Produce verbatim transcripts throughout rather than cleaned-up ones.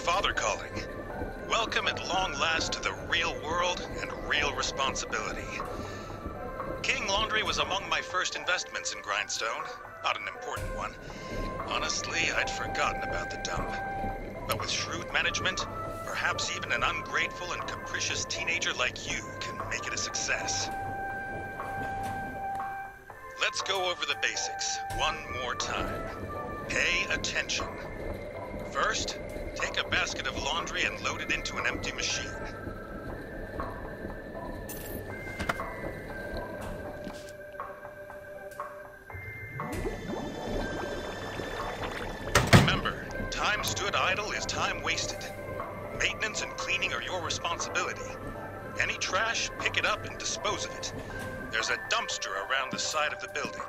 father calling. Welcome at long last to the real world and real responsibility. King Laundry was among my first investments in Grindstone. Not an important one. Honestly, I'd forgotten about the dump. But with shrewd management, perhaps even an ungrateful and capricious teenager like you can make it a success. Let's go over the basics one more time. Pay attention. First, take a basket of laundry and load it into an empty machine. Remember, time stood idle is time wasted. Maintenance and cleaning are your responsibility. Any trash, pick it up and dispose of it. There's a dumpster around the side of the building.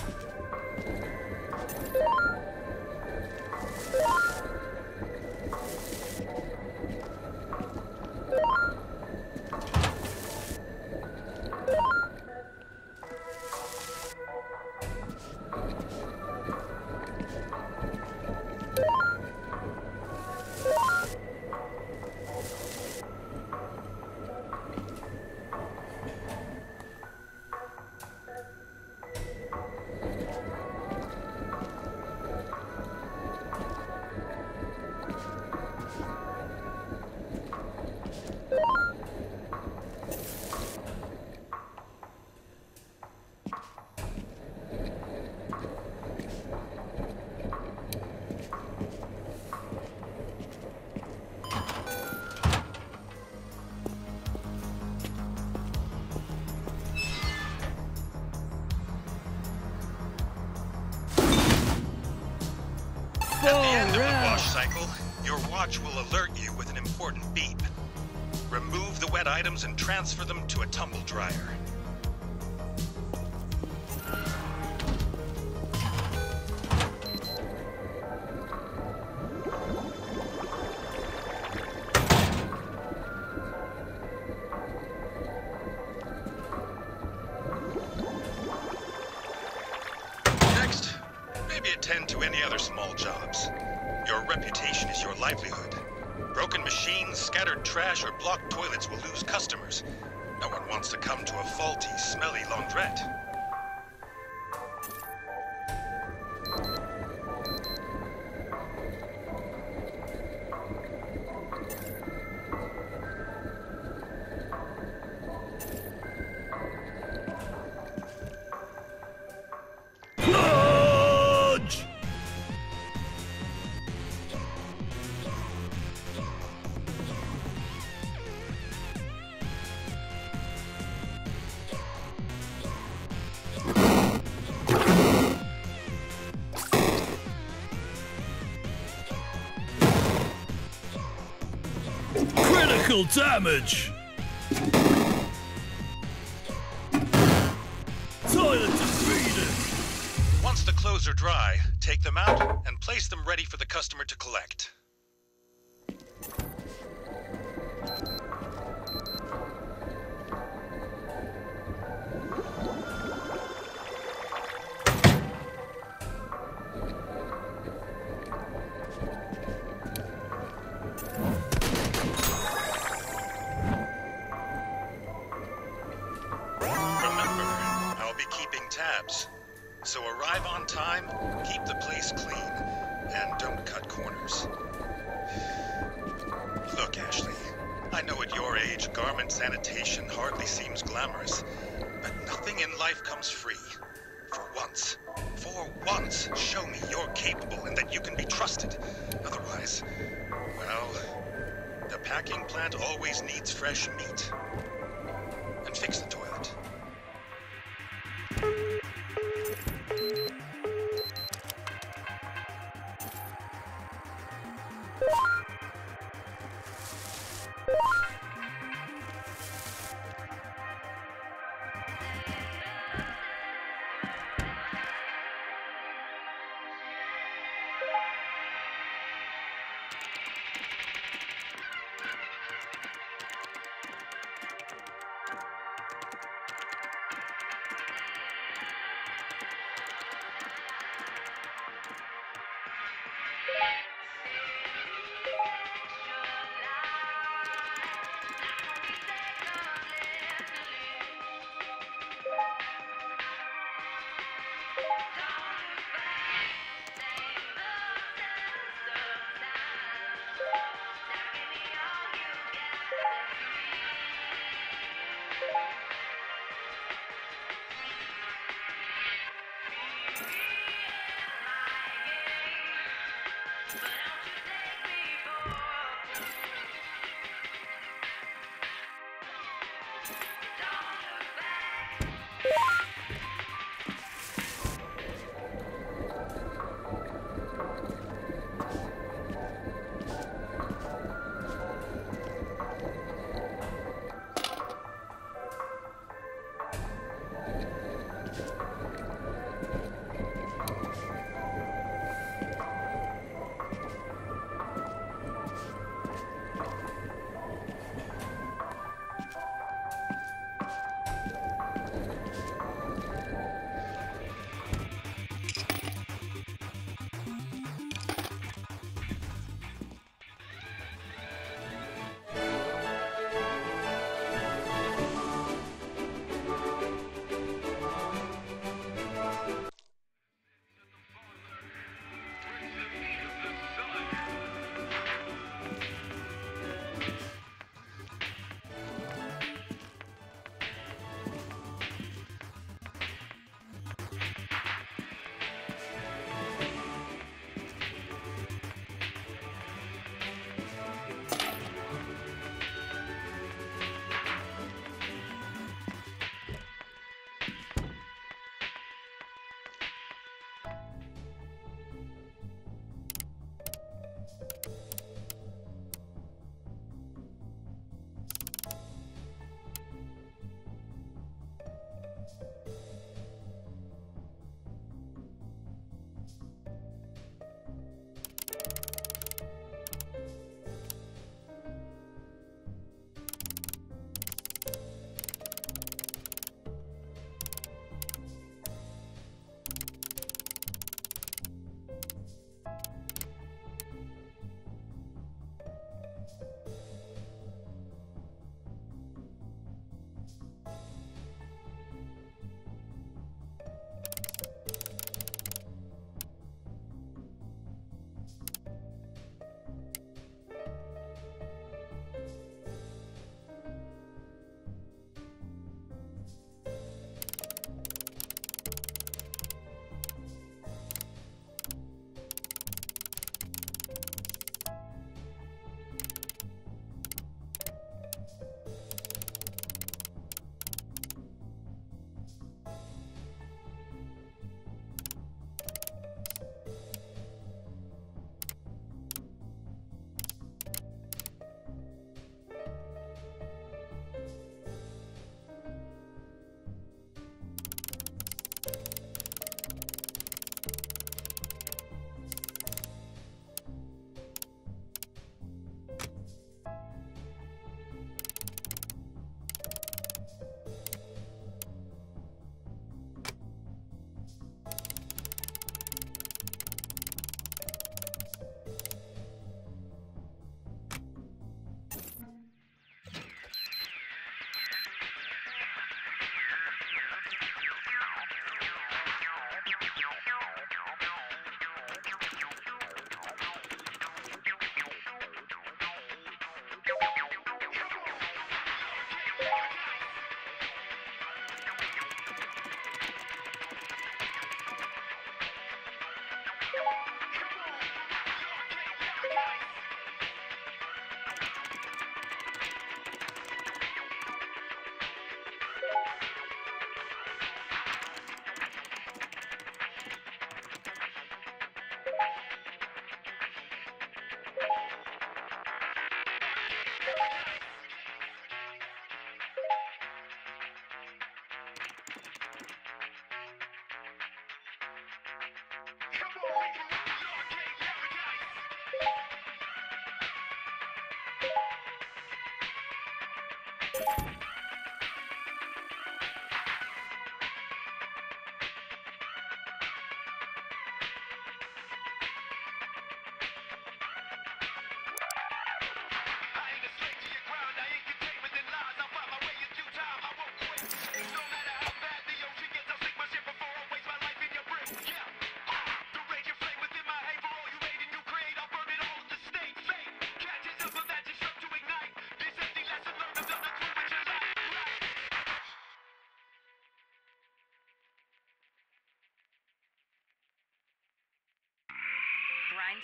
At the end of the wash cycle, your watch will alert you with an important beep. Remove the wet items and transfer them to a tumble dryer. Next, maybe attend to any other small jobs. Your reputation is your livelihood. Broken machines, scattered trash, or blocked toilets will lose customers. No one wants to come to a faulty, smelly laundrette. Critical damage! Toilet defeated! Once the clothes are dry, take them out and place them ready for the customer to collect. So arrive on time, keep the place clean, and don't cut corners. Look, Ashley, I know at your age, garment sanitation hardly seems glamorous, but nothing in life comes free. For once, for once, show me you're capable and that you can be trusted. Otherwise, well, the packing plant always needs fresh meat. And fix the toilet.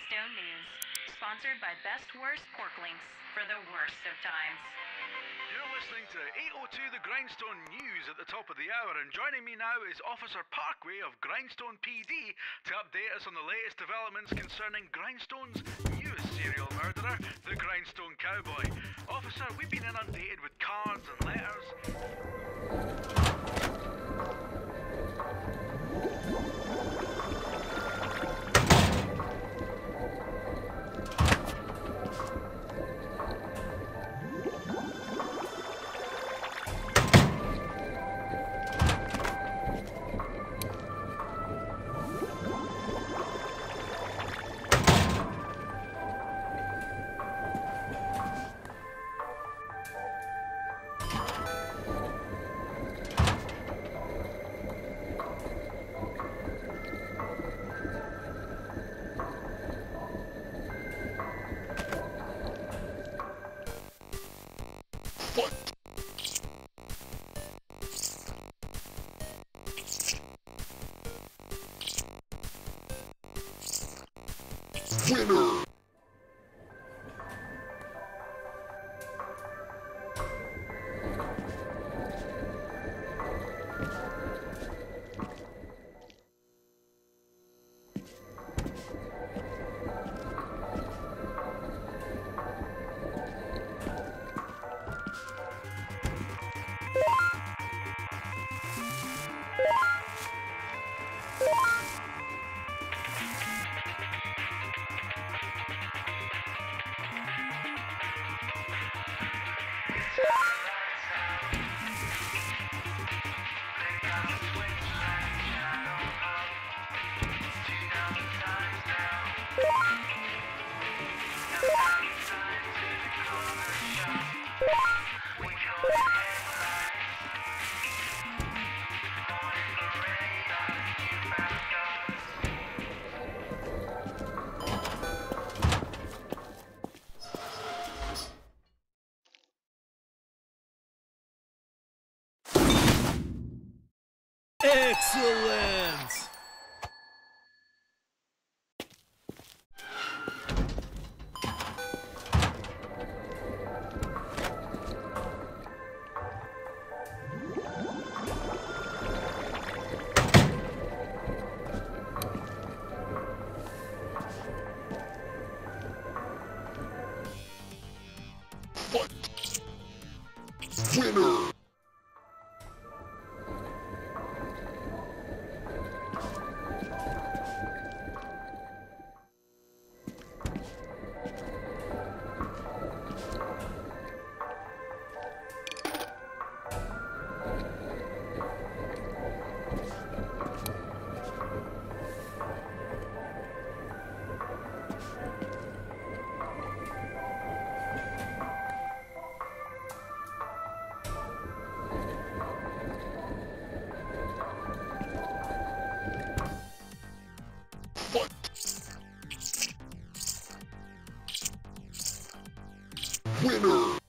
Grindstone News, sponsored by Best Worst Pork Links for the worst of times. You're listening to eight oh two The Grindstone News at the top of the hour, and joining me now is Officer Parkway of Grindstone P D to update us on the latest developments concerning Grindstone's newest serial murderer, the Grindstone Cowboy. Officer, we've been inundated with cards and letters. Winner! Excellent! Winner! Winner!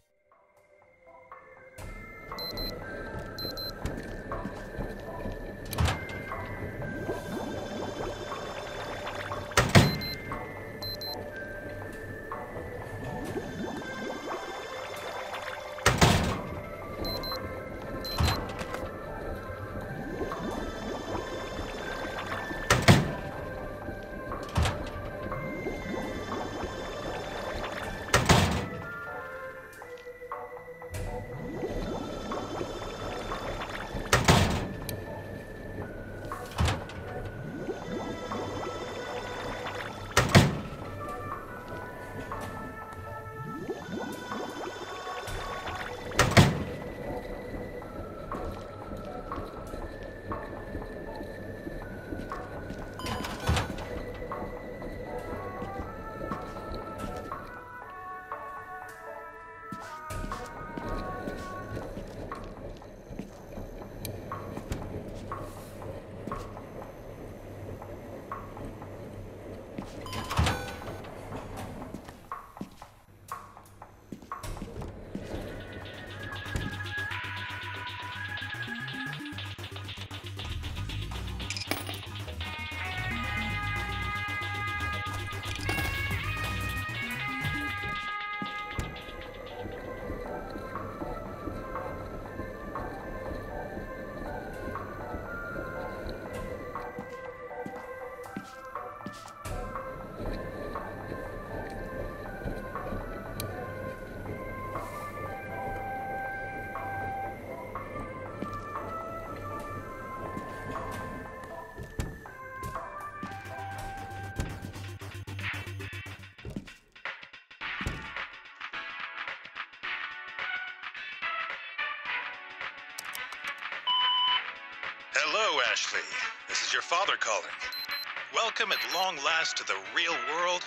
Hello, Ashley. This is your father calling. Welcome at long last to the real world.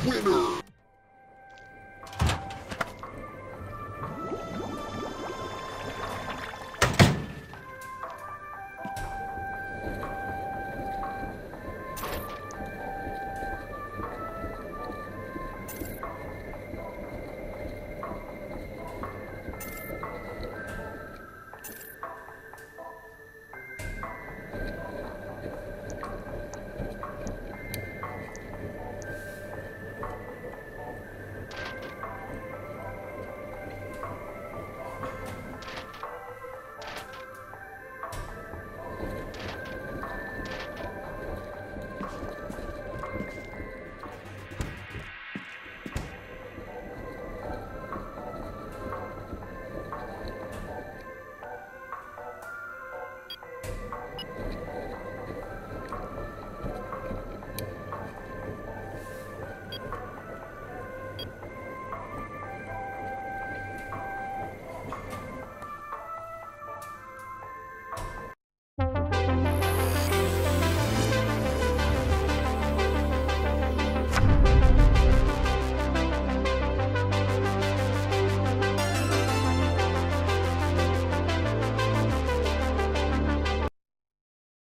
Winner!